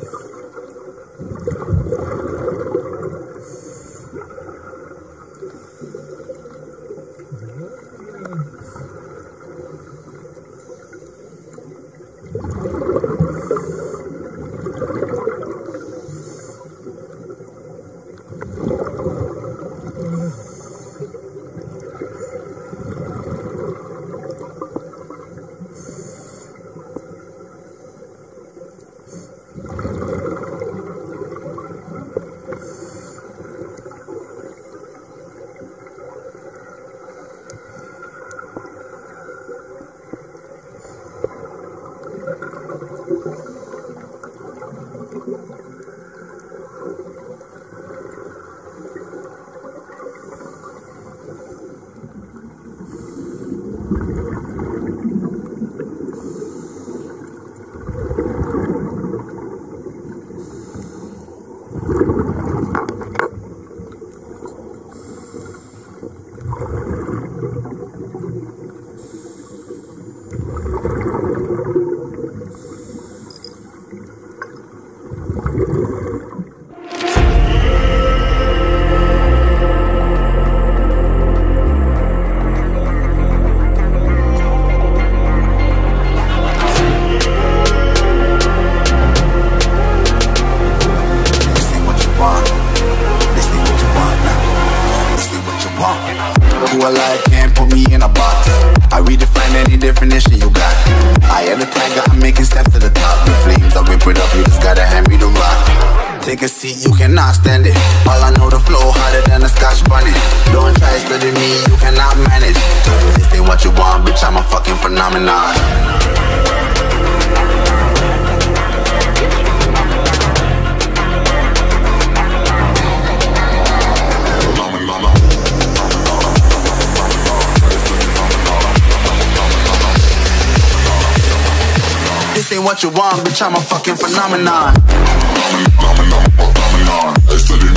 Alive can't put me in a box. I redefine any definition you got. I am the tiger, I'm making steps to the top. The flames, I whip it up, you just gotta hand me the rock. Take a seat, you cannot stand it. All I know, the flow harder than a Scotch bonnet. Don't try studying me, you cannot manage. This ain't what you want, bitch, I'm a fucking phenomenon. This ain't what you want, bitch, I'm a fucking phenomenon. Phenomenon.